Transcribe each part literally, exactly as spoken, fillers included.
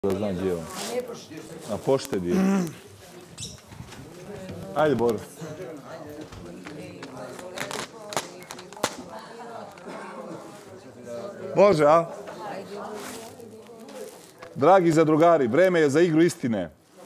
Da znam gdje je on. Na poštedi je. Ajde, Boro. Može, a? Dragi zadrugari, vreme je za igru istine.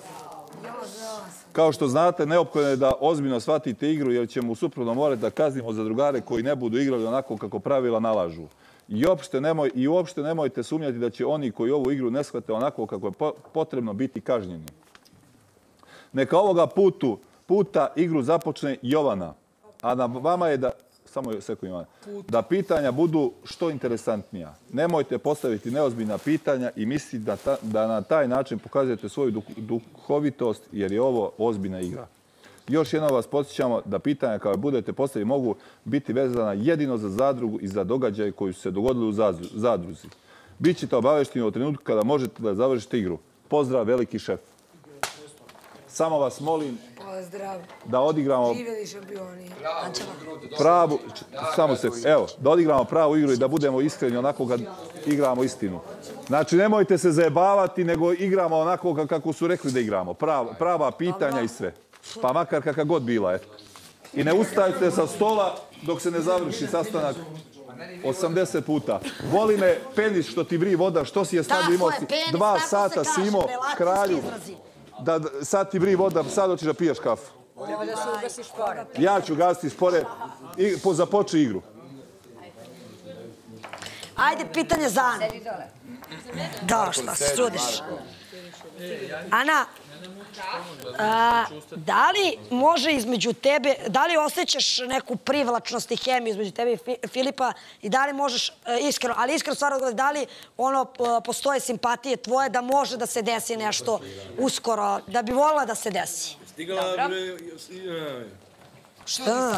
Kao što znate, neophodno je da ozbiljno shvatite igru, jer ćemo u suprotno morati da kaznimo zadrugare koji ne budu igrali onako kako pravila nalažu. I uopšte, nemoj, I uopšte nemojte sumnjati da će oni koji ovu igru ne shvate onako kako je potrebno biti kažnjeni. Neka ovoga putu, puta igru započne Jovana, a na vama je da, samo sekund Jovana, da pitanja budu što interesantnija. Nemojte postaviti neozbiljna pitanja i misliti da, ta, da na taj način pokazujete svoju duh, duhovitost, jer je ovo ozbiljna igra. Još jednom vas podsjećamo da pitanja koje budete postavili mogu biti vezana jedino za zadrugu i za događaje koji su se dogodili u zadruzi. Bićete obavešteni u trenutku kada možete da završite igru. Pozdrav, veliki šef. Samo vas molim da odigramo pravu, samo se, evo, da odigramo pravu igru i da budemo iskreni onako kad igramo istinu. Znači, nemojte se zajebavati, nego igramo onako kako su rekli da igramo. Prava, prava pitanja i sve. Pa makar kakva god bila, eto. I ne ustajte sa stola dok se ne završi sastanak osamdeset puta. Voli me penis što ti vri voda, što si je stavio imao dva sata si imao kralju. Da sad ti vri voda, sad hoćeš da piješ kafu. Ja ću gasiti spore i započne igru. Ajde, pitanje za Anu. Da, šta se trudiš? Ana, a, da li može između tebe, da li osjećaš neku privlačnost i hemiju između tebe i Filipa i da li možeš, iskreno, ali iskreno stvarno odgovoriti, da li ono, postoje simpatije tvoje da može da se desi nešto uskoro, da bi volila da se desi? Stigala bre... Šta?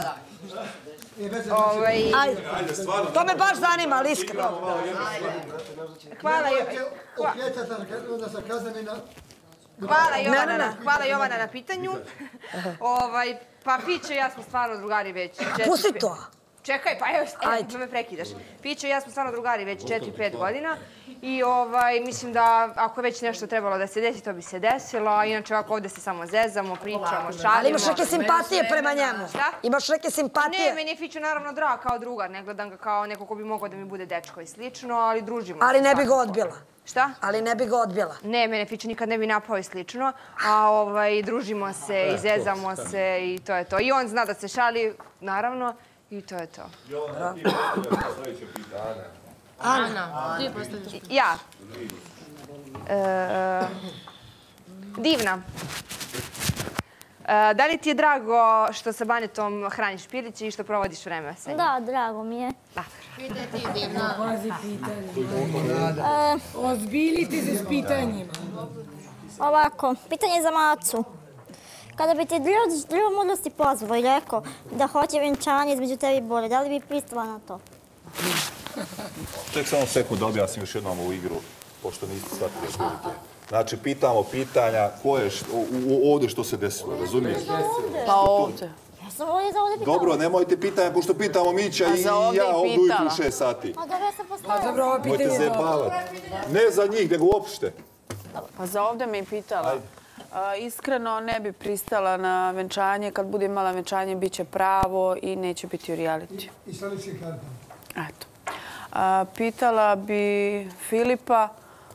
Ajde, to me baš zanima, ali iskreno. Hvala Jovana, hvala Jovana na pitanju. Pa Pićo i ja smo stvarno drugari već... Pusti to! Čekaj, pa evo, da me prekidaš. Pićo i ja smo stvarno drugari već četiri pet godina i mislim da ako je već nešto trebalo da se desi, to bi se desilo, a inače ovako ovde se samo zezamo, pričamo, šalimo. Ali imaš neke simpatije prema njemu? Šta? Imaš neke simpatije? Ne, meni je Fićo naravno drag kao drugar, ne gledam ga kao neko ko bi mogao da mi bude dečko i slično, ali družimo se. Ali ne bi ga odbila? Šta? Ali ne bi ga odbila? Ne, mene Fićo nikad ne bi napao i slično, a družimo se i zezamo se i to je to. I on zna da se šali, naravno. I to je to. Jovana, ti postavljaš sljedeće pitanje. Ana, ti postavljaš. Ja. Divna. Da li ti je drago što sa Banetom hraniš piliće i što provodiš vreme sa njim? Da, drago mi je. Pitaj ti, Divna. Pazi pitanje. Ozbiljite se s pitanjima. Ovako, pitanje za Macu. Kada bi ti drvo mudrosti pozvao i rekao da hoće venčanje između tebi i Bore, da li bi pristala na to? Ček samo sekund da objasnim još jednom ovu igru, pošto niste shvatili otprilike. Znači, pitamo pitanja ko je ovdje što se desilo, razumiješ? Pa ovdje. Ja sam ovdje za ovdje pitala. Dobro, nemojte pitanja, pošto pitamo Mića i ja ovdje ujutru u šest sati. Pa dobro, ja sam postavila. Pa dobro, ovo pitanje je dobro. Mojte zajebavati. Ne za njih, nego uopšte. Pa za ovdje me i pitala. Iskreno ne bi pristala na venčanje. Kad bude imala venčanje, bit će pravo i neće biti u reality. I sljedeći karta. Eto. Pitala bi Filipa...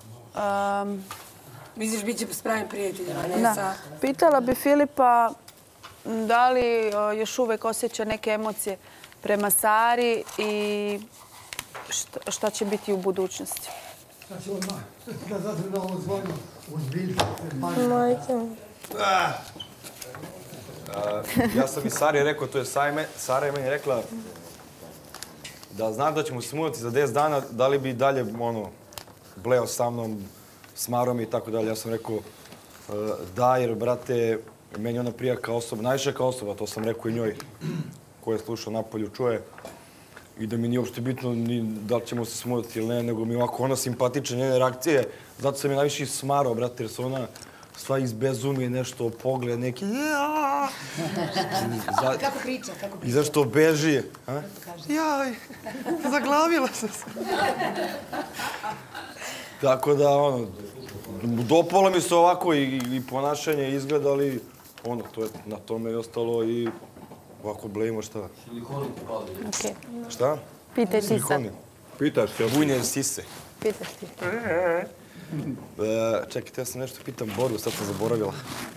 Misliš, bit će s pravim prijateljima, ne Da. sa... Pitala bi Filipa da li još uvek osjeća neke emocije prema Sari i šta će biti u budućnosti. Znači, odmah, da zato na ovo zvonju, uzbiljite. Majke. Ja sam i Sari rekao, to je Sara je meni rekla da zna da ćemo se mudati za deset dana, da li bi dalje bleo sa mnom, s Marom i tako dalje. Ja sam rekao da, jer, brate, meni ona prija kao osoba, najviše kao osoba, to sam rekao i njoj, koja je slušao napolju, čuje. I da mi nije uopšte bitno da li ćemo se smudati ili ne, nego mi ovako ona simpatična, njene reakcije. Zato sam je najviše smarao, brate, jer se ona sva izbezumije nešto, pogled neki... Kako priča? I zašto beži? Jaj, zaglavila sam se. Tako da, ono, dopalo mi se ovako i ponašanje, izgled, ali ono, na tome je ostalo i ovako blejimo šta. Silikoni ti pali. Šta? Pitaj ti sad. Pitaš se. Bunje sise. Pitaš ti. Čekajte, ja sam nešto pitam Boru, sad sam zaboravila.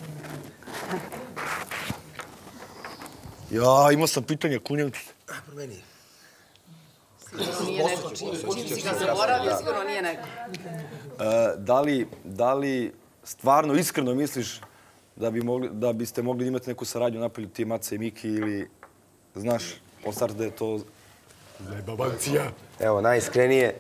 Ja, imao sam pitanje Kunjevci. Promeni. Nije neko. Čim si ga zaboravio, sigurno nije neko. Da li stvarno, iskreno misliš da biste mogli imati neku saradnju napolju ti Maca i Miki ili znaš od starta da je to zajebavancija? Evo, najiskrenije,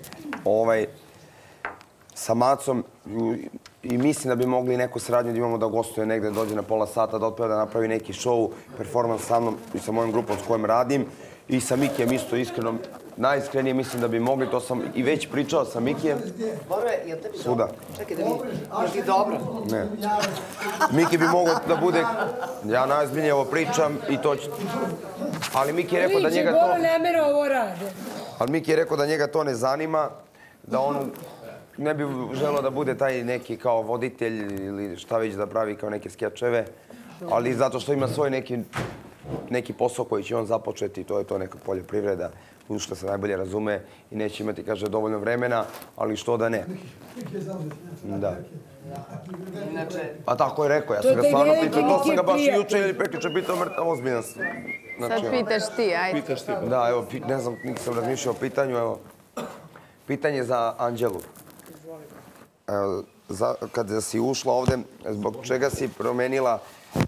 sa Macom i mislim da bi mogli neku saradnju da imamo da gostuje negde, dođe na pola sata, da otpeva da napravi neki show, performans sa mnom i sa mojom grupom s kojom radim. I sa Mikijem isto iskreno, najiskrenije mislim da bi mogli, to sam i već pričao sa Mikijem. Boro, je li tebi Svuda. dobro? Čekaj da vidim. Je li ti dobro? Ne. Miki bi mogao da bude, ja najozbiljnije ovo pričam i to će... Ali Miki je rekao da njega to... Boro ne mere ovo rade. Ali Miki je rekao da njega to ne zanima, da on ne bi želeo da bude taj neki kao voditelj ili šta već da pravi kao neke skečeve, ali zato što ima svoj neki neki posao koji će on započeti, to je to neka poljoprivreda, u što se najbolje razume i neće imati, kaže, dovoljno vremena, ali što da ne. Da. A tako je rekao, ja sam ga stvarno pitao, to sam ga baš juče ili prekjuče pitao, mrtav ozbiljan sam. Sad pitaš ti, ajde. Da, evo, ne znam, nisam razmišljao o pitanju, evo. Pitanje za Anđelu. Kada si ušla ovde, zbog čega si promenila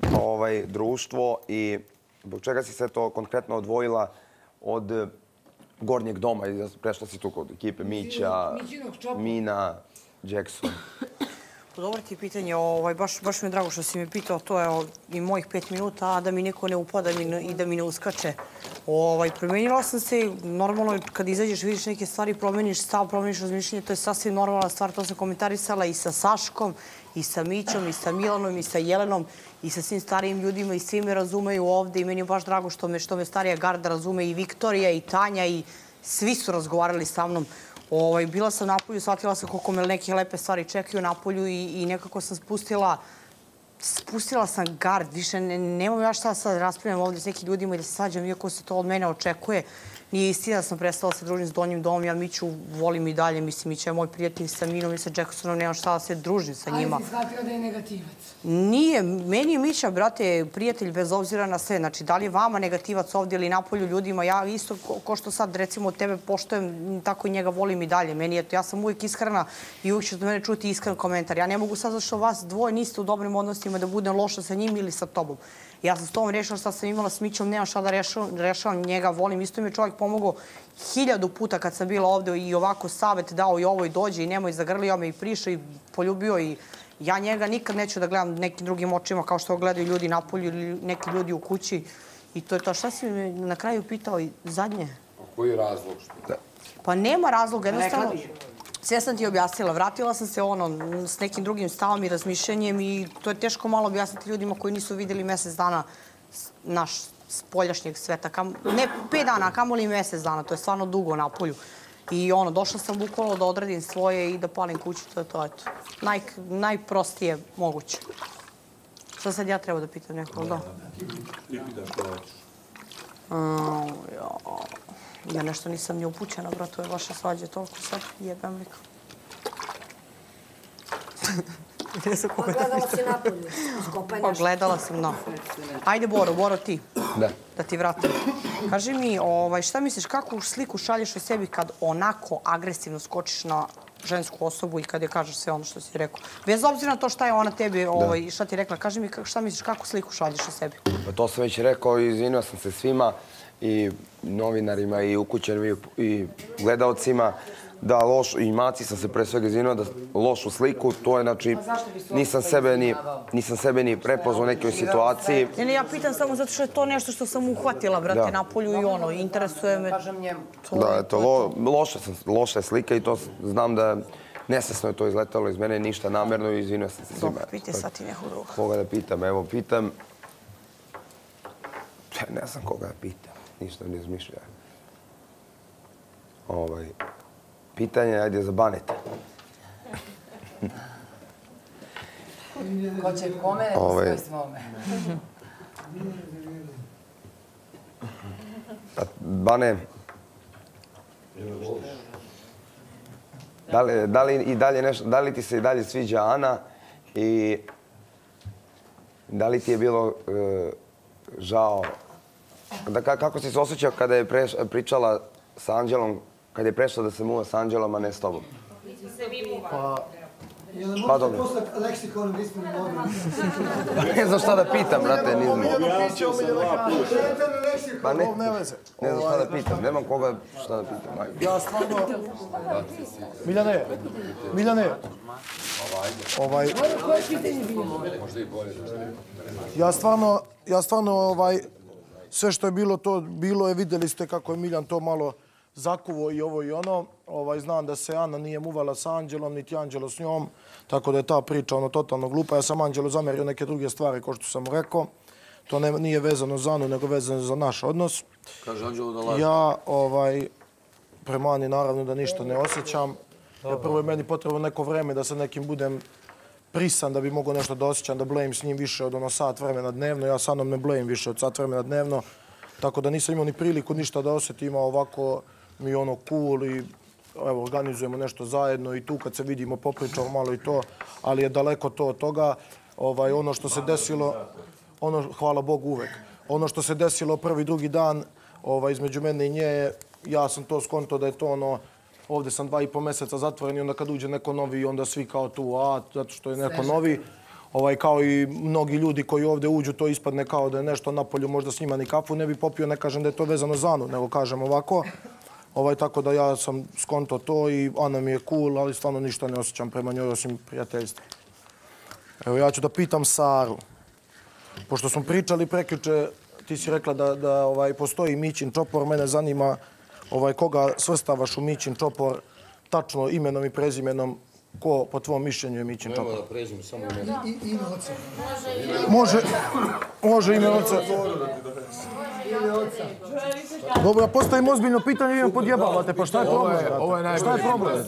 društvo i zbog čega si se to konkretno odvojila od Gornjeg doma i prešla si tu kod ekipe Mića, Mina, Jackson? Dobro ti je pitanje, baš mi je drago što si mi pitao, to je i mojih pet minuta, a da mi neko ne upada i da mi ne uskače. Promenila sam se i normalno kad izađeš vidiš neke stvari, promeniš stav, promeniš razmišljenje, to je sasvim normalna stvar, to sam komentarisala i sa Saškom, i sa Mićom, i sa Milanom, i sa Jelenom, i sa svim starijim ljudima i svi me razumeju ovde i meni je baš drago što me starija garda razume i Viktorija i Tanja i svi su razgovarali sa mnom. Bila sam napolju, shvatila sam koliko me neke lepe stvari čekaju napolju i nekako sam spustila spustila sam gard, više nemam ja šta sad raspravljam ovdje s nekim ljudima i da se svađam, iako se to od mene očekuje. Nije istina da sam prestala se družim s Donjim domom, ja Miću volim i dalje, mislim, Mića je moj prijatelj sa Minom i sa Jacksonom, nemam šta da se družim sa njima. Ali si shvatila da je negativac? Nije, meni je Mića, brate, prijatelj bez obzira na sve. Znači, da li je vama negativac ovdje ili napolju ljudima, ja isto ko što sad, recimo, tebe poštojem, tako i njega volim i dalje. Meni je to, ja sam uvijek iskrena i uvijek ću od mene čuti iskren komentar. Ja ne mogu sad zašto vas dvoje niste u dobrim odnosima da budem loša sa njim ili sa tobom. Ja sam s tobom rešila šta sam imala s Mićom, nemam šta da rešavam njega, volim. Isto mi je čovjek pomogao hiljadu puta kad sam bila ovdje i ovako savjet dao i ovo i dođe i nemoj zagrlio me i prišao i poljubio i ja njega nikad neću da gledam nekim drugim očima kao što gledaju ljudi napolju ili neki ljudi u kući i to je to. Šta si me na kraju pitao i zadnje? A koji je razlog? Pa nema razloga, jednostavno. Sve sam ti objasnila, vratila sam se ono s nekim drugim stavom i razmišljanjem i to je teško malo objasniti ljudima koji nisu vidjeli mjesec dana naš spoljašnjeg sveta. Ne pet dana, kamoli mjesec dana, to je stvarno dugo na polju. I ono, došla sam bukvalno da odradim svoje i da palim kuću, to je to, eto. Najprostije moguće. Šta sad ja treba da pitam nekog, da? Ti pitaš što hoćeš. Ja nešto nisam ni upućena, bro, to je vaše svađe toliko sad, jebem liko. Pogledala si napolju, skopaj nešto. Pogledala sam, no. Ajde, Boro, Boro ti. Da. Da ti vratim. Kaži mi, šta misliš, kakvu sliku šalješ o sebi kad onako agresivno skočiš na žensku osobu i kad je kažeš sve ono što si rekao? Bez obzira na to šta je ona tebi, šta ti rekla, kaži mi šta misliš, kakvu sliku šalješ o sebi? To sam već rekao i izvinio sam se svima i novinarima i ukućanima i gledalcima da loš, i Maci sam se pre svega izvinio da lošu sliku, to je znači, nisam sebe ni, nisam sebe ni prepoznao u nekoj situaciji. Ne, ne, ja pitam samo zato što je to nešto što sam uhvatila, brate, na polju i ono, interesuje me. Da, eto, loša sam, loša je slika i to znam da nesvesno je to izletalo iz mene, ništa namerno i izvinio sam se svima. Dobro, pitaj sad ti nekog druga. Koga da pitam, evo, pitam, ne znam koga da pitam, ništa ne izmišljam. Ovaj... Pitanje, ajde, za Baneta. Ko će kome, neko svoj svome. Bane, da li, i dalje nešto, da li ti se i dalje sviđa Ana i da li ti je bilo e, žao, da, kako si se osjećao kada je preš, pričala sa Anđelom, kada je prešla da se muva sa Anđelom, a ne s tobom? Pa, jel ne Pa možete dobro. poslati leksikon da ispunim odgovor? Ne znam šta da pitam, brate, nisam. Pa ne, ne znam šta da pitam, nemam koga šta da pitam. Ajde. Ja stvarno... Miljane, Miljane, ovaj... Koje pitanje bilo? Možda i bolje. Ja stvarno, ja stvarno, ovaj, sve što je bilo to, bilo je, vidjeli ste kako je Miljan to malo zakuvo i ovo i ono. Ovaj, znam da se Ana nije muvala sa Anđelom, niti Anđelo s njom, tako da je ta priča ono totalno glupa. Ja sam Anđelu zamerio neke druge stvari, kao što sam mu rekao. To ne, nije vezano za Anu, nego vezano za naš odnos. Kaže Anđelo da laže. Ja, ovaj, prema Ani naravno da ništa ne osjećam. Jer prvo je meni potrebno neko vreme da sa nekim budem prisan da bi mogao nešto da osjećam, da blejim s njim više od ono sat vremena dnevno. Ja sa Anom ne blejim više od sat vremena dnevno. Tako da nisam imao ni priliku ništa da osjetim, a ovako mi je ono cool i evo, organizujemo nešto zajedno i tu kad se vidimo popričamo malo i to, ali je daleko to od toga. Ovaj, ono što se desilo, ono, hvala Bogu uvek, ono što se desilo prvi, drugi dan ovaj, između mene i nje, ja sam to skonto da je to ono, ovdje sam dva i po mjeseca zatvoren i onda kad uđe neko novi, onda svi kao tu, a, zato što je neko novi. Ovaj, kao i mnogi ljudi koji ovdje uđu, to ispadne kao da je nešto napolju, možda s njima ni kafu ne bi popio, ne kažem da je to vezano za Anu, nego kažem ovako. Ovaj, tako da ja sam skonto to i Ana mi je cool, ali stvarno ništa ne osjećam prema njoj osim prijateljstva. Evo, ja ću da pitam Saru. Pošto smo pričali prekjuče, ti si rekla da, da ovaj, postoji Mićin čopor, mene zanima ovaj, koga svrstavaš u Mićin čopor, tačno imenom i prezimenom, ko po tvom mišljenju je Mićin čopor? Nema da pređemo samo ime. I ime oca. Može, može ime oca. Dobro, ja postavim ozbiljno pitanje i vi me podjebavate, pa šta je problem? Ovo je najbolje. Šta je problem?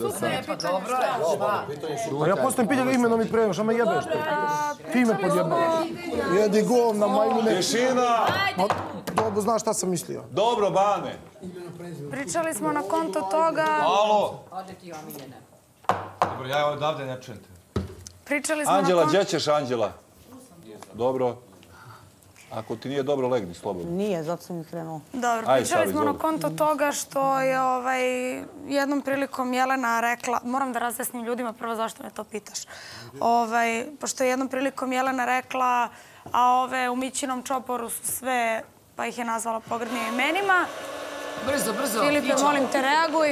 A ja postavim pitanje imenom i prezimenom, šta me jebeš ti? Ti me podjebavaš. Jedi govna, majmune. Tišina! Dobro, znaš šta sam mislio. Dobro, Bane. Pričali smo na konto toga... Alo! Ode ti omiljena. Dobro, ja odavde ne čujem te. Pričali smo Anđela, na konto... gdje ćeš, Anđela? Dobro. Ako ti nije dobro, legni slobodno. Nije, zato sam i krenuo. Dobro, Aj, pričali Savi, smo na izvoli. konto toga što je ovaj, jednom prilikom Jelena rekla, moram da razjasnim ljudima prvo zašto me to pitaš, ovaj, pošto je jednom prilikom Jelena rekla, a ove u Mićinom čoporu su sve, pa ih je nazvala pogrdnim imenima. Brzo, brzo. Filipe, molim te, reaguj.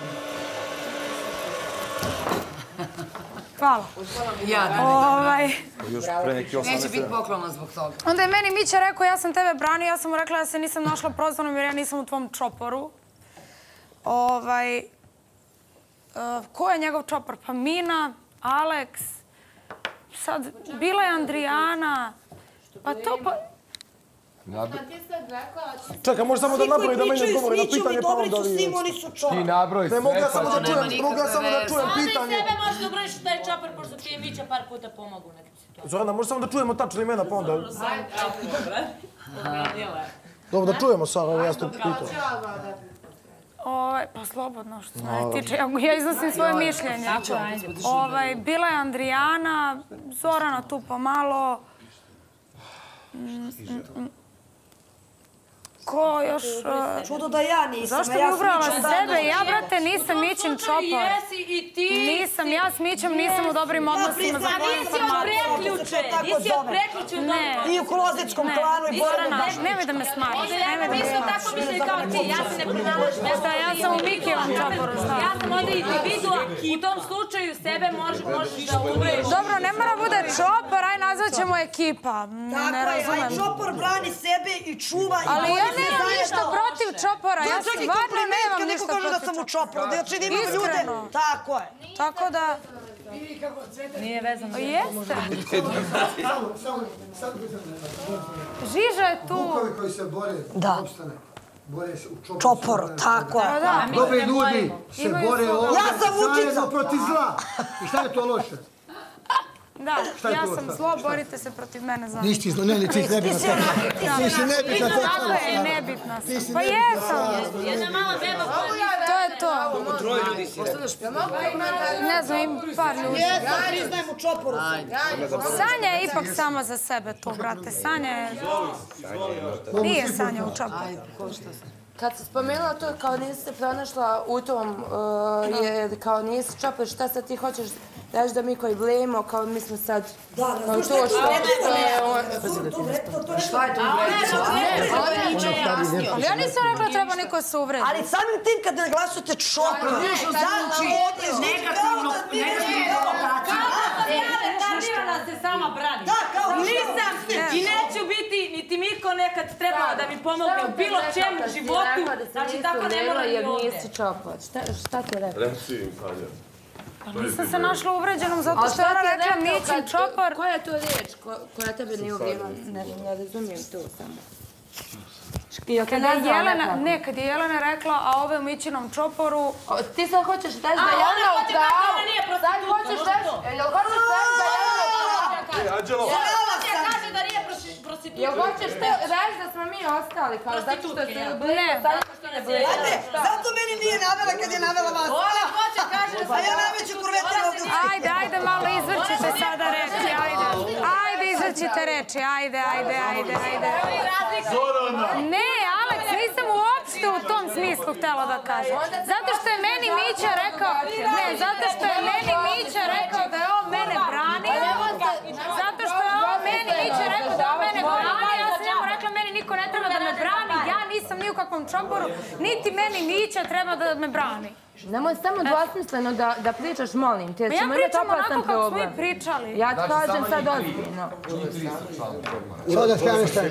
Hvala. Ja, da Ovaj, neće biti poklona zbog toga. Onda je meni Mića rekao, ja sam tebe branio, ja sam mu rekla da se nisam našla prozvanom jer ja nisam u tvom čoporu. Ovaj, uh, ko je njegov čopor? Pa Mina, Aleks, sad bila je Andrijana, pa to pa... Čekaj, može samo da napravi da meni odgovori na Svi pitanje, pa onda vi... Svi oni su čopor. Ti nabroj sve, Ne mogu ja pa samo da će nema čujem, mogu ja samo da čujem Ali pitanje. sebe možeš da braniš u taj čopor, pošto ti je Mića par puta pomogao u nekim situacijama. Zorana, može samo da čujemo tačno imena, pa onda... Dobro. Dobro, da čujemo sad, evo ja ste pitao. Ovaj, pa slobodno što se mene tiče, ja, ja iznosim svoje mišljenje. Ovaj, bila je Andrijana, Zorana tu pomalo. Mm, mm, mm. Ko još... uh, Čudo da ja nisam. Zašto a bi ja sam ubrala Mićin sebe? čopor. Ja, brate, nisam Mićin čopor. Jesi i ti. Nisam, ja s Mićem nisam u dobrim odnosima za priznam, koje Nisi od preključe, nisi od preključe. Ne. I u Klozetskom klanu i Zorana, Bojana. nemoj da me smariš, nemoj da me Mi smo tako smariš. mišli kao ti, ja se ne pronalažem. Šta, ja sam u Mikijevom čoporu, šta? Ja sam ovdje individua, u tom slučaju sebe možeš da umreš. Dobro, ne mora bude čopor, aj nazvat ćemo ekipa. Ne Tako je, aj razumem. čopor brani sebe i čuva. i Ali bori ja se nemam zajedno. ništa protiv čopora, ja To je čak i stvarno kompliment nemam kad neko ništa kaže da protiv sam u čoporu. Znači da imam ljude... Iskreno. Tako je. Tako da... Nije vezano. Jeste. Samo, samo, samo Žiža je tu. Vukovi koji se bore Da. opstane, bore se u čoporu. Čopor, tako je. Da. Dobri ljudi se Imaju bore svoj- ovdje Ja sam Vučica. zajedno protiv zla. I šta je to loše? Da, ja sam zlo, borite se protiv mene za... Nisi ti zlo, ne, ne, ti si nebitna sad. Ti si nebitna sad. Tako je, nebitna sam. Pa jesam. Jedna mala beba koja... To je to. Koliko troje ljudi si? Ne znam, im par ljudi. Ja priznajem u čoporu. Sanja je ipak sama za sebe to, brate. Sanja je... Nije Sanja u čoporu. Kad se spomenula to kao nisi se pronašla u tom, jer kao nisi čopor, šta sad ti hoćeš reći da mi koji blejemo, kao mi smo sad... Da, razumiješ, to što je... Šta je to uvredilo? Ne, ali niče objasnio. Ali ja nisam rekla treba niko se uvredi. Ali samim tim kad ne glasujete čopor, znači negativno, negativno provokacija. Retardirana se sama brani. Nisam i neću biti, niti Miko nekad trebao da mi pomogne u bilo čemu u životu. Znači tako ne mora i ovdje. Nisi čopor. Šta ti je rekao? Reci im, Sanja. Nisam se našla uvređenom zato što je ona rekla Mićin čopor. Koja je to riječ koja tebe nije uvrijela? Ne razumijem to samo. Ne, kad je Jelena rekla, a ove u Mićinom čoporu... Ti sad hoćeš reći da Jelena u pravu? Sad hoćeš reći... Jel hoćeš reći da Jelena u pravu? Anđelo! Jelena kaže da nije prostitutka. Jel hoćeš reći da smo mi ostali? Prostitutke, ja. Ne. Zato meni nije navela kad je navela vas. Ona hoće kaže da A ja najveću kurvetinu ovdje. Ajde, ajde, malo izvrćite sada reči, ajde. Ajde, izvrćite reči, ajde, ajde, ajde, ajde. Ne, Aleks, nisam uopšte u tom smislu htjela da kažem. Zato što je meni Mića rekao, ne, zato što je meni Mića rekao da je on mene brani. Zato što je on meni Mića rekao da on mene brani, ja sam njemu rekla meni niko ne treba da me brani, ja nisam ni u kakvom čoporu, niti meni Mića treba da me brani. Nemoj samo dvosmisleno da pričaš, molim te. Ja pričam onako kako smo i pričali. Ja ti kažem sad ozbiljno. Sada da skajem šta?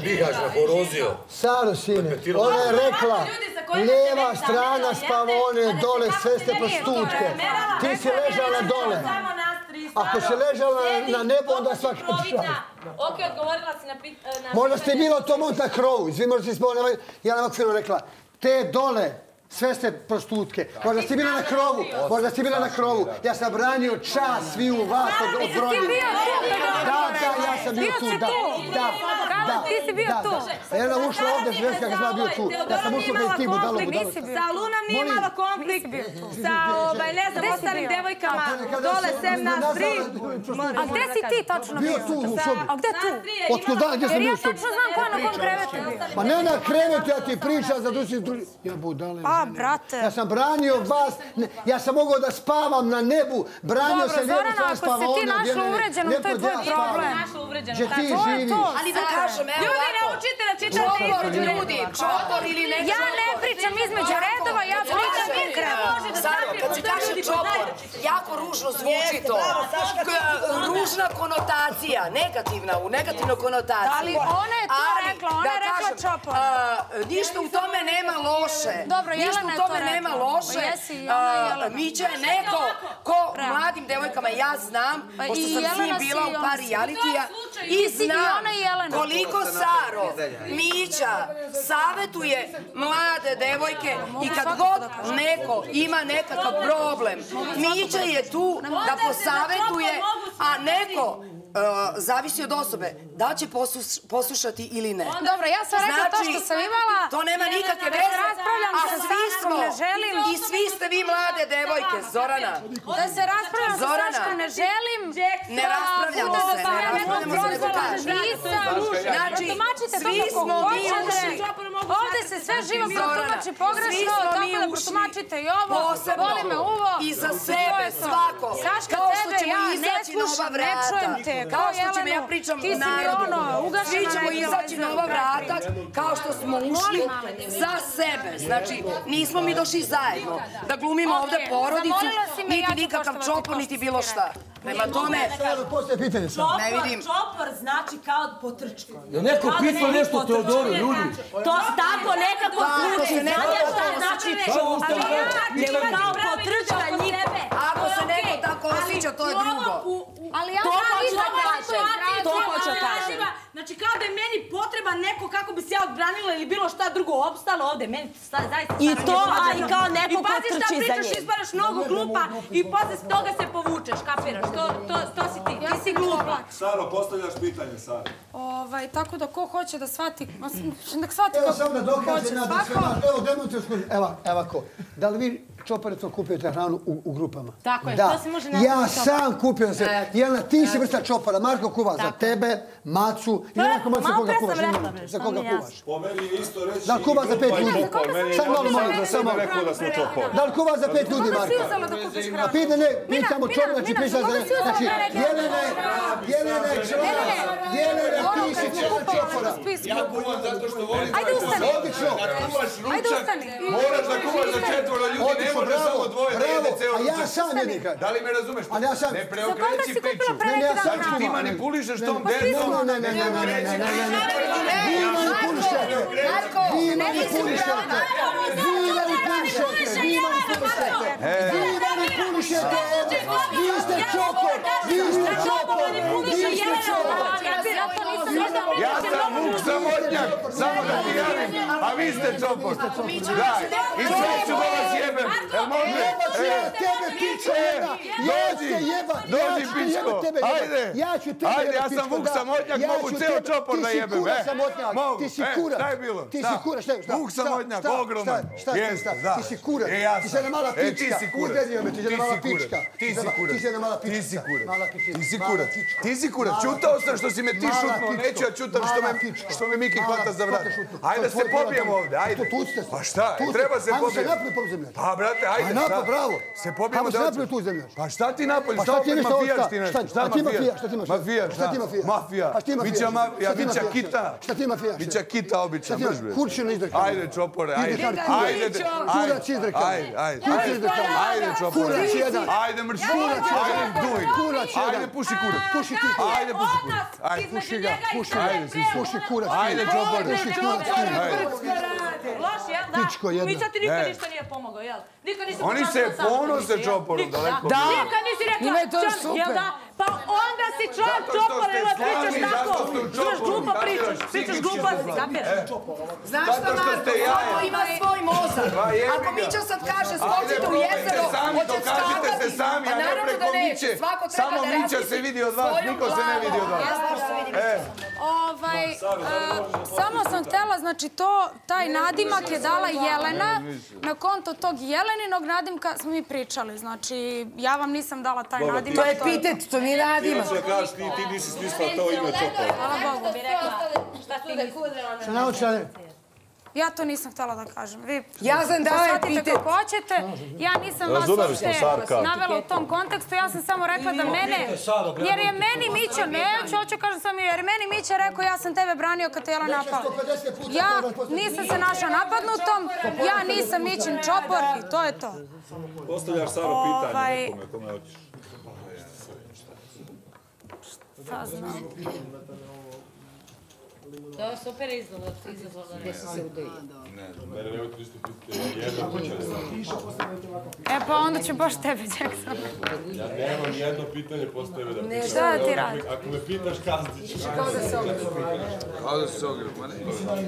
Saro, sine, ona je rekla, lijeva strana spavone, dole sve ste prostutke. Ti si ležala dole. Ako si ležala na nebo, onda svaki počela. Ok, odgovorila si na pitanje... Možda ste bilo to mont na krovu. Svi možda si spavone, ja nam okvirno rekla, te dole, sve ste prostutke. Možda ste bila na krovu, možda ste bila na krovu. Ja sam branio čas svi u vas od brojnih. Da, da, ja sam bio tu, da, da, da. Ti si bio tu. Jedna ušla ovdje, Žveljska, kad sam bio tu. Ja sam ušla bez ti budalo budalo. Sa Lunom nije malo konflikt. Sa, ne znam, ostalim devojkama dole, sem nas tri. A gde si ti tačno bio? Bio tu u sobi. A gde tu? Otkud da, gdje sam bio u sobi? Jer ja tačno znam ko je na kom krevetu bio. Pa ne na krevetu, ja ti pričam za duši... Ja budale. A, brate. Ja sam branio vas, ja sam mogao da spavam na nebu, branio sam lijevo svoje spavone. Dobro, Zorana, ako si ti našla uvređenom, to je tvoj problem. Gdje ti živiš. Ali da kažem, evo Ljudi, ne učite da čitate između ljudi, čopor ili neko... Ja ne pričam između redova, ja pričam iskreno. Saro, kad si kaže čopor, jako ružno zvuči to. Ružna konotacija, negativna, u negativnoj konotaciji. Ali ona je to rekla, ona je rekla čopor. Ništa u tome nema loše. Dobro, Jelena je to rekla. Nema loše. Mića je neko ko mladim devojkama ja znam, pošto sam s njim bila u par realitija i znam koliko Saro Mića savjetuje mlade devojke i kad god neko ima nekakav problem, Mića je tu da posavjetuje, a neko zavisi od osobe, da će poslušati ili ne. Dobro, ja sam rekla to što sam imala. To nema nikakve veze, a svi smo, i svi ste vi mlade devojke, Zorana. Da se raspravljam sa Saškom, ne želim. Ne raspravljamo se, ne raspravljamo se, nego kažem. Znači, svi smo mi ušli. Ovdje se sve živo protumači pogrešno, tako da protumačite i ovo, voli me uvo. I za sebe, svako. Saška, tebe ja ne slušam, ne čujem te. Kao što ćemo, ja pričam narodu, svi ćemo izaći na ova vrata kao što smo ušli za sebe. Znači, nismo mi došli zajedno da glumimo ovdje porodicu, niti nikakav čopor, niti bilo šta. Prema tome... Ne vidim. Čopor znači kao potrčko. Je neko pitao nešto Teodoru, ljudi? To tako nekako zvuči. Znate šta znači čopor? Nego kao potrčka njih. Ako se neko tako osjeća, to je drugo. Ali ja to znam hoću isto da kažem. To hoću da kažem. Znači kao da je meni potreban neko kako bi se ja odbranila ili bilo šta drugo opstalo ovde. Meni zaista... I to, a i kao neko ko trči za njim. I pazi šta pričaš, izbaraš mnogo glupa i posle toga se povučeš, kapiraš? To si ti, ti si glupa. Saro, postavljaš pitanje, Saro. Ovaj, tako da ko hoće da shvati, nek shvati Evo kako samo da dokažem ja da sve svako. nas, evo demonstruješ, evo, evo ako, da li vi čoparecom kupujete hranu u, u grupama? Tako je, da. to se može napraviti Ja čopar. sam kupio se, Jelena, ti si vrsta čopara, Marko kuva za tebe, Macu, i Jelena Macu koga kuvaš, za koga kuvaš? Po meni je isto reći... Da li kuva za pet ljudi? Sad malo molim, samo malo. rekao da smo čopor. Da li kuva za pet ljudi, Marko? A pita ne, pitamo čovjek, znači pisa za... Znači, Jelene, Jelene, Jelene, ti si čopora. Ja kuvam zato što volim Ajde ustani. Odlično. Kad kuvaš Ajde ručak, ustani. moraš da kuvaš za četvoro ljudi, ne može samo dvoje da jede ceo A ja ručak. sam jednik. Da li me razumeš? Ali ja sam... Ne preokreći priču. Znači ti manipulišeš tom dedom. Ne, ne, ne, ne, ne, ne, ne, ne, ne. Vi manipulišete. Vi manipulišete. Vi manipulišete. Vi manipulišete. Vi manipulišete. Vi ste čopor. Vi ste čopor. Vi ste čopor. Ja sam Vuk Samotnjak, samo da ti javim, a vi ste čopor. Daj, i sve ću da vas jebem. Jel može? Tebe pičko jedna. Dođi, dođi pičko. Ajde, ajde, ja sam Vuk Samotnjak, mogu ceo čopor da jebem. Mogu, ti si e, kurac. šta je bilo? Ti si kurac, šta je? Vuk Samotnjak, ogroman. Jeste, da. Ti si kurac. Ti si jedna mala pička. E, ti si kurac. Ti si jedna mala pička. Ti si kurac. Ti si jedna mala pička. Ti si kurac. Mala pička. Ti si kurac. Ti si kurac. Čutao sam što si me ti šutnuo. Neću ja čutam što me Miki hvata za vrat. Ajde da se pobijemo ovde, ajde. Pa šta, treba se pobijemo. Ajmo se napolje pomzemljač. Pa, brate, ajde, šta? šta? Bravo. Se pobijemo da... Ajmo se napolje tu zemljač. Pa šta ti napolje? Pa Šta šta ti opet nešto mafijaš ti nešto? Šta ti mafijaš? Šta ti imaš? Mafija, šta? Šta ti mafijaš? Mafija. Pa šta ti mafijaš? Bića mafija, Šta ti bića mafijaš? kita. Šta ti mafijaš? Bića kita obična, Šta ti mrš bre. kurčina izdrkana? Ajde, čopore, ajde. Ajde, Kurac izdrkana. ajde, ajde. Kurac izdrkana. Ajde, čopore. Kurac jedan. Ajde, mrš. Kurac jedan. Ajde, duj. Kurac jedan. Ajde, puši kurac. Puši ti. Ajde, puši kurac. Ajde, puši ga. Puši ga. Ajde, sisi. Puši kurac. Ajde, čopore. Puši kurac. Loš, jel? Da. Pičko jedna. Mića ti nikad Ne. ništa nije pomogao, jel? Nikad nisi Oni se pokazala sam. ponose čoporom daleko. Da. Nikad nisi rekla, Ima je to član, super. jel da? Pa onda si član Zato što čopora, ste evo pričaš slavni, tako. zato ste u Čuš čoporu, glupo kapiraš, pričaš, pričaš psihički gluposti, ste slavni. kapiraš? Znaš Zato šta, što Marko, ste jaja. svako ima svoj mozak. Pa jebi Ako ga. Mića sad kaže Ajde, skočite u probajte jezero, sami, hoće dokažite se skakati. sami, Pa a ne naravno preko da neće. Miće. Svako treba Samo da Mića razmisli se vidi od vas, svojom niko se ne vidi od vas. glavom. E, Ovaj, e, samo sam htela, znači to, taj nadimak je dala Jelena. Na konto tog Jeleninog nadimka smo mi pričali. Znači, ja vam nisam dala taj Dobro, nadimak. To je epitet, to nije Ti nadimak. hoćeš da kažeš, ti, ti nisi smislila to ime čopora. Hvala Bogu. Šta ti misliš? Šta naučila? Ja to nisam htjela da kažem. Vi Ja sam dala shvatite epitet. kako hoćete. Ja nisam vas Razumeli uopšte smo, Sarka. navela u tom kontekstu. Ja sam samo rekla da mene... Jer je meni Mića, neću, hoću kažem sam jer je meni Mića rekao ja sam tebe branio kad te Jela napala. Ja nisam se našla napadnutom, ja nisam Mićin čopor i to je to. Postavljaš Saro Ovaj- pitanje nekome, kome hoćeš. Šta znam. To je super izazov, izazov da ne se udaje. E pa onda ću baš tebe, Jackson. Ja nemam jedno pitanje postavio da pitam. Šta da ti radi? Ako me pitaš, kaznit ću. Kao da se ogrebu. Kao da se ogrebu, ma ne.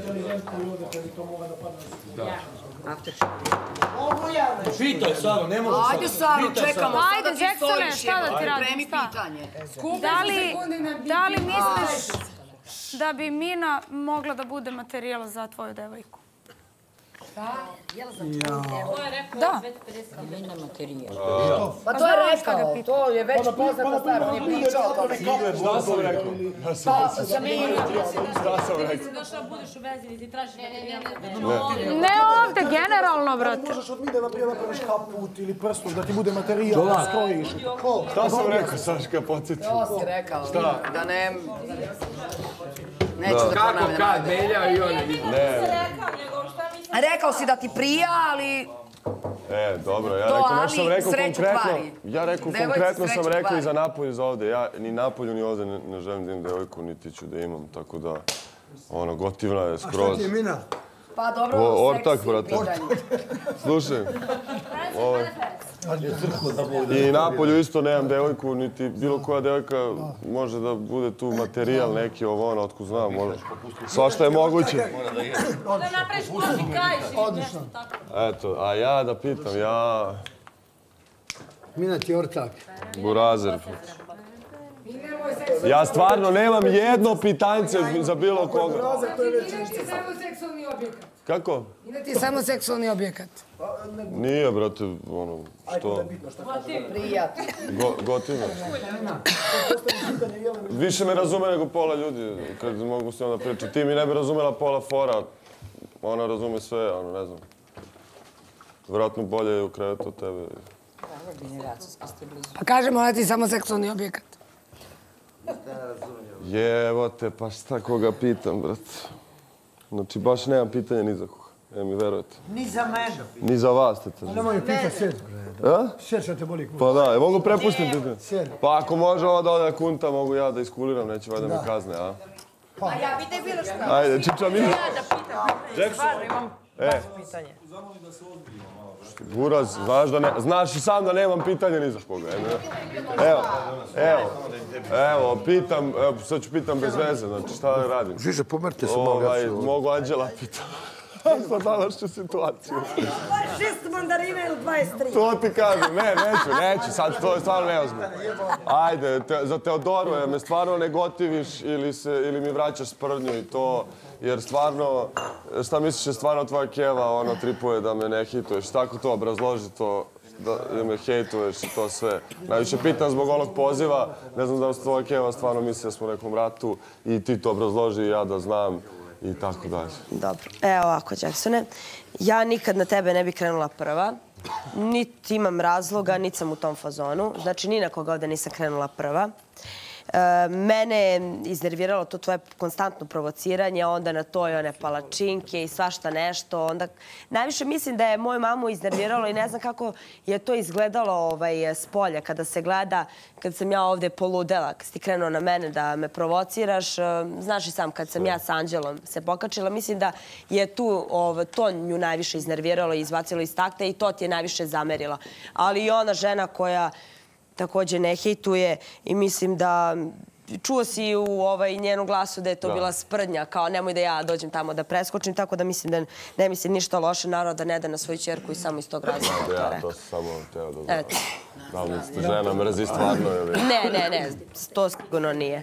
Pitaj, Saro, ne može Saro. Ajde, Saro, čekamo. Ajde, Jacksone, šta da ti radim? Premi Šta? pitanje. Da li, da li misliš da bi Mina mogla da bude materijal za tvoju devojku? To je rekao Da. dvesta pedeset Mina materijal. Pa to je rekao, to je već poznato staro, on je pričao o tome. Šta sam rekao? Pa, za mene. Šta sam Ti rekao? si došla, budeš u vezi i ti tražiš materijal. Ne ovde, generalno, brate. Možeš od mide, na primjer, napraviš kaput ili prstuk, da ti bude materijal, da skrojiš. Šta sam rekao, Saška, podsjeti? To si rekao, Šta? da ne... Neću da ponavljam. Kako kad, Belja i oni. Ne, Rekao si da ti prija, ali... e, dobro, ja To, rekao, ali nešto sam rekao sreću konkretno. kvari. Ja rekao Devojci konkretno sam sreću rekao kvari. i za Napolju i za ovde. Ja ni Napolju ni ovde ne, ne želim da imam devojku, niti ću da imam, tako da, ono, gotivna je A šta skroz. ti je Mina? Pa dobro, O- seksi ortak, brate. pitanje. Slušaj, ovaj, I napolju isto nemam devojku, niti bilo koja devojka može da bude tu materijal neki, ovo ono, otko znam, može. Svašta je moguće. Da napraviš kozi kajš ili nešto tako. Eto, a ja da pitam, ja... Mina ti ortak. Burazer. Ja stvarno nemam jedno pitanjce za bilo koga. Ti samo seksualni objekat. Kako? Ide ti samo seksualni objekat. Nije, brate, ono, što? Prijatno. Gotivno. Više me razume nego pola ljudi, kad mogu s njom da pričam. Ti mi ne bi razumela pola fora, ona razume sve, ono, ne znam. Vjerojatno bolje je u krevetu od tebe. Pa kažemo, ona ti samo seksualni objekat. Jevo te, pa šta koga pitam, brat. Znači, baš nemam pitanja ni za koga. Ne mi verujete. Ni za mene. Ni za vas, tete. Nemoj pita, sjed. Sjed što te boli kuća. Pa da, je mogu prepustiti pitanje? Pa ako može ova da ode kunta, mogu ja da iskuliram, neće valjda me kazne, a? A ja pitaj bilo šta. Ajde, čiča mi. Ja da pitam. Stvarno imam E. pitanje. Buraz, znaš da ne, znaš i sam da nemam pitanja ni za koga. Evo, evo, evo, pitam, evo, sad ću pitam bez veze, znači šta da radim? Žiže, pomrte se malo. Ovaj, mogu Anđela pitam. Za današnju situaciju. Šest mandarina ili dvadeset tri? To ti kažem, ne, neću, neću, sad to je stvarno neozbiljno. Ajde, te, za Teodoru je me stvarno ne gotiviš ili, se, ili mi vraćaš sprdnju i to, jer stvarno, šta misliš je stvarno tvoja keva, ono, tripuje da me ne hituješ, tako to obrazloži to, da me hejtuješ i to sve. Najviše pitam zbog onog poziva, ne znam da li tvoja keva stvarno misli da smo u nekom ratu i ti to obrazloži i ja da znam. I tako dalje. Dobro. Evo ovako, Jacksone. Ja nikad na tebe ne bi krenula prva. Niti imam razloga, niti sam u tom fazonu. Znači, ni na koga ovdje nisam krenula prva. Mene je iznerviralo to tvoje konstantno provociranje, onda na to i one palačinke i svašta nešto. Onda najviše mislim da je moju mamu iznerviralo i ne znam kako je to izgledalo s polja kada se gleda, kad sam ja ovdje poludela, kad si ti krenuo na mene da me provociraš. Znaš i sam, kad sam ja s Anđelom se pokačila, mislim da je tu to nju najviše iznerviralo i izbacilo iz takta i to ti je najviše zamerila. Ali i ona žena koja također ne hejtuje i mislim da čuo si u njenom glasu da je to bila sprdnja, kao nemoj da ja dođem tamo da preskočim, tako da mislim da ne mislim ništa loše, naravno da ne da na svoju čerku i samo iz tog razloga to rekao. Ja to samo teo da znam. Da li ste žena mrzi stvarno ili? Ne, ne, ne, to sigurno nije.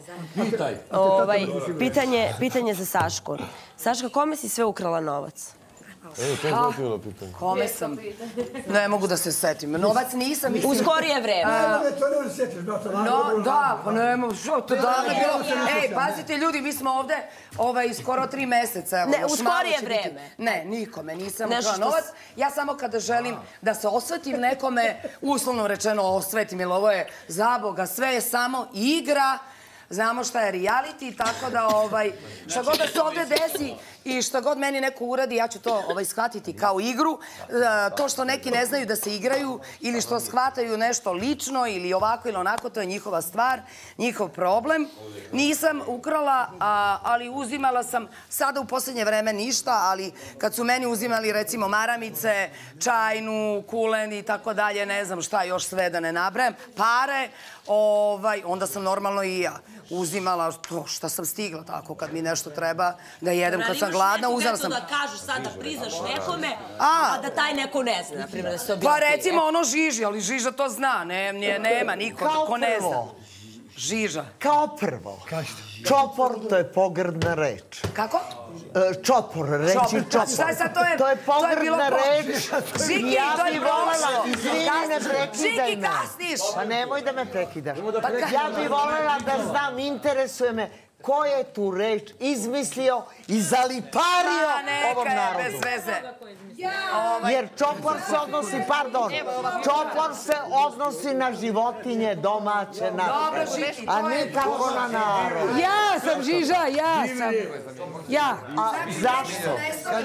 Pitanje za Sašku. Saška, kome si sve ukrala novac? E, to je znativno pitanje. Kome sam? Ne mogu da se setim. Novac nisam... U skorije vreme. To ne možeš setiš, brate. Da, pa ne mogu. Što to davno bilo? Ej, pazite ljudi, mi smo ovde skoro tri meseca. Ne, u skorije vreme. Ne, nikome nisam ukrala novac. Ja samo kada želim da se osvetim nekome, uslovno rečeno osvetim, jer ovo je za Boga, sve je samo igra. Znamo šta je reality, tako da šta god da se ovdje desi i šta god meni neko uradi, ja ću to shvatiti kao igru. To što neki ne znaju da se igraju ili što shvataju nešto lično ili ovako ili onako, to je njihova stvar, njihov problem. Nisam ukrala, ali uzimala sam, sada u posljednje vreme ništa, ali kad su meni uzimali recimo maramice, čajnu, kulen i tako dalje, ne znam šta još sve da ne nabrajam, pare, onda sam normalno i ja uzimala to što sam stigla tako kad mi nešto treba da jedem kad sam gladna, uzela sam... Ali imaš nekog da kažeš sad da priznaš nekome, a da taj neko ne zna, na primjer, da se objaviti. Pa recimo ono Žiži, ali Žiža to zna, nema niko ko ne zna. Žiža. Kao prvo, čopor to je pogrdna reč. Kako? Čopor, reći čopor. Šta je sad, to je... To je pogrdna reč. Žiki, to je voljela, izvini, ne prekidaj Žiki, me. kasniš. Pa nemoj da me prekidaš. Ja bih voljela da znam, interesuje me ko je tu reč izmislio i zalipario ovom narodu. Bez veze. Jer čopor se odnosi, pardon, čopor se odnosi na životinje domaće naše, a nikako na narod. Ja sam Žiža, ja sam. Ja. A zašto?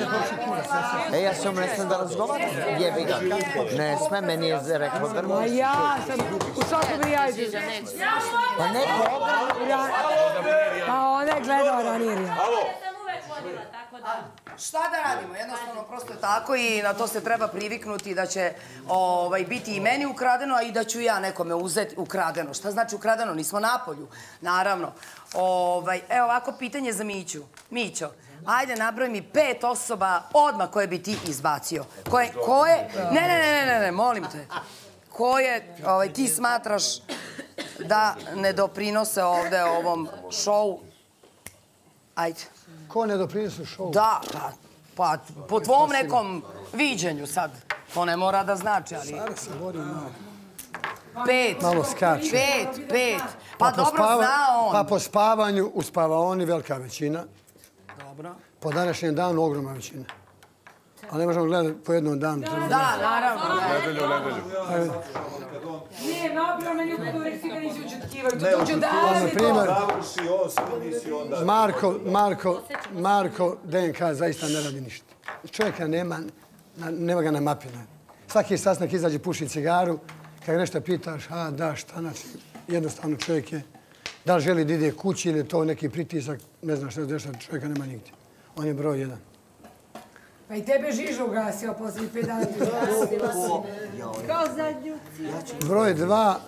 E, ja sam ne smem da razgovaram. Jebi ga. Ne smem, meni je rekao da A ja sam u svakom rijajdu. Pa ne pogledam. Pa ona je gledala ranije. Ja sam uvek vodila, tako Šta da radimo? Jednostavno, prosto je tako i na to se treba priviknuti da će biti i meni ukradeno, a i da ću ja nekome uzeti ukradeno. Šta znači ukradeno? Nismo na polju, naravno. Evo ovako pitanje za Miću. Mićo, ajde nabroj mi pet osoba odmah koje bi ti izbacio. Koje? Ne, ne, ne, ne, ne, molim te. Koje ti smatraš da ne doprinose ovde ovom šovu? Ajde. Ko ne doprinose šovu? Da, pa po tvom nekom viđenju sad. To ne mora da znači, ali... Sada se bori malo. Pet. Malo skače. Pet, pet. Pa dobro zna on. Pa po spavanju u spavaoni velika većina. Dobro. Po današnjem danu ogromna većina. Ali ne možemo gledati po jednom danu. Da, naravno. Nedelju, nedelju. Ne, napravno meni uvijek svi ga nisu učutkivaju. To dođu dani to. Završi osam, nisi onda... Marko, Marko, Marko D N K zaista ne radi ništa. Čovjeka nema, nema ga na mapi. Svaki sastanak izađe, puši cigaru. Kad nešto pitaš, a da, šta znači, jednostavno čovjek je, da li želi da ide kući ili je to neki pritisak, ne znam što se dešava, čovjeka nema nigdje. On je broj jedan. Pa i tebe Žiža ugasio poslije pet dana. Kao zadnju. Broj dva.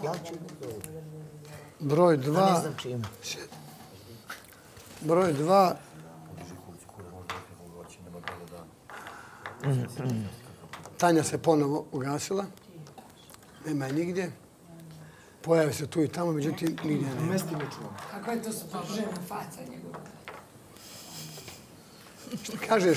Broj dva. Broj dva. Tanja se ponovo ugasila. Nema je nigdje. Pojavi se tu i tamo, međutim, nigdje nema. Kako je to žena faca njegova? Šta kažeš?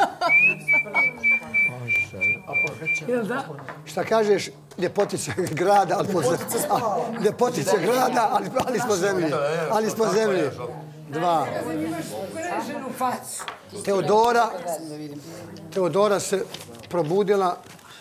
Šta kažeš? Ljepotice grada, ali smo zemlji. Ljepotice grada, ali smo zemlji. Ali smo zemlji. Dva. Teodora. Teodora se probudila.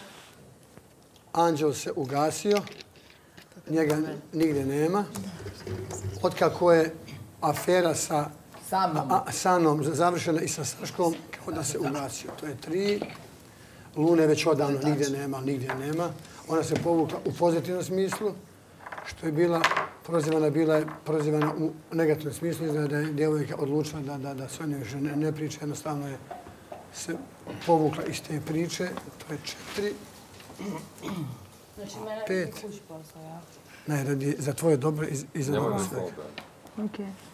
Anđel se ugasio. Njega nigdje nema. Otkako je afera sa Sanom završena i sa Saškom, kao da se ugasio. To je tri. Lune već odavno nigdje nema, nigdje nema. Ona se povukla u pozitivnom smislu, što je bila prozivana, bila je prozivana u negativnom smislu, da je djevojka odlučila da se o njoj više ne priča, jednostavno je se povukla iz te priče. To je četiri. Pet. Ne, radi za tvoje dobro i za dobro svega.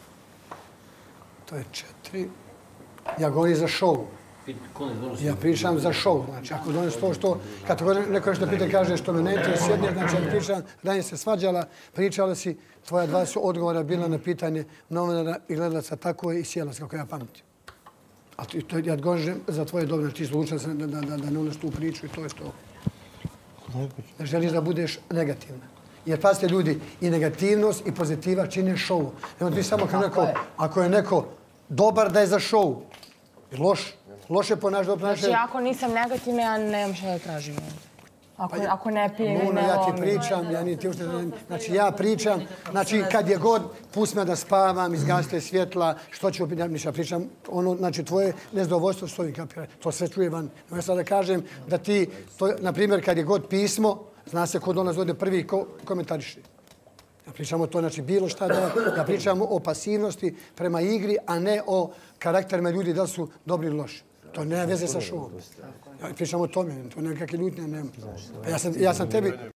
To je četiri. Ja govorim za šovu. Ja pričam za šovu. Znači, ako dones to što... Kad neko nešto pita, kaže što me ne interesuje, znači, ja pričam da im se svađala, pričala si, tvoja dva su odgovora bila na pitanje novinara i gledalaca, tako je i sjela se, kako ja pamtim. A ja govorim za tvoje dobro, znači, ti slučala se da ne uleš tu priču i to je to. Ne želiš da budeš negativna. Jer, pazite ljudi, i negativnost i pozitiva čine šovu. Evo ti samo ako je neko dobar da je za šovu, je loš. Loše ponaš do ponašanja. Znači, ako nisam negativna, ja nemam što da tražim. Ako ne pijem i ne volim. Ja ti pričam, ja ni ti ušte... Znači, ja pričam, znači, kad je god, pust me da spavam, izgasite svjetla, što ću opet, ništa pričam, ono, znači, tvoje nezadovoljstvo stoji, kapiraj. To sve čuje van. Ja sad da kažem da ti, na primjer, kad je god pismo, zna se ko do nas dode prvi komentariši. Ja pričam o to, znači, bilo šta da... Ja pričam o pasivnosti prema igri, a ne o karakterima ljudi da su dobri ili loši. To nema veze sa šovom. Ja pričam o tome, to nekakve ljutnje nema. Ja sam tebi,